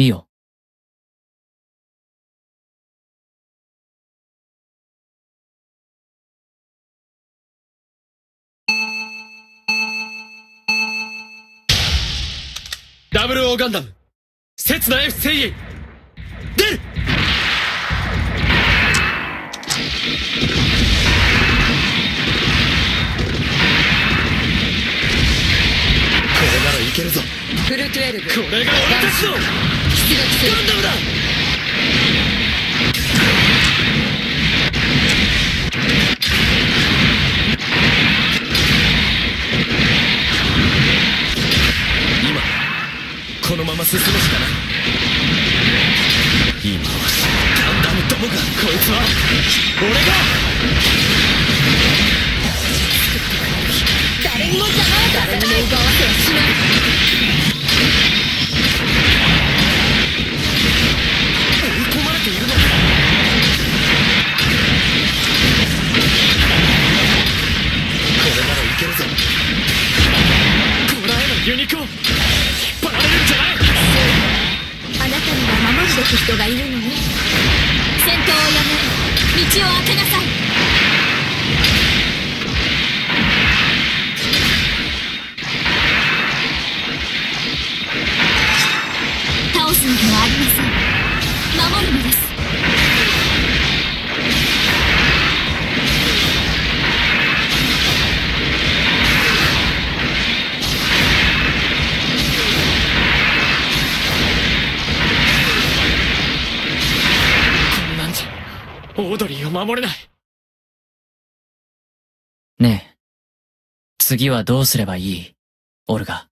いいよ。 00ガンダム刹那 F 精鋭出る。これならいけるぞ。 フル12。 これが俺たちの出撃する。 ガンダムだ。今このまま進むしかない。今はガンダムどもが、こいつは俺が。 誰にも邪魔をさせない。誰にも奪わせはしない。 追い込まれているのか。これならいけるぞ。こらえのユニコーン引っ張られるんじゃない。 あなたには守るべき人がいるのね。戦闘をやめ、道を開けなさい。倒すのではありません。守るのです。 こんなんじゃオードリーを守れない。 ねえ。次はどうすればいい？オルガ。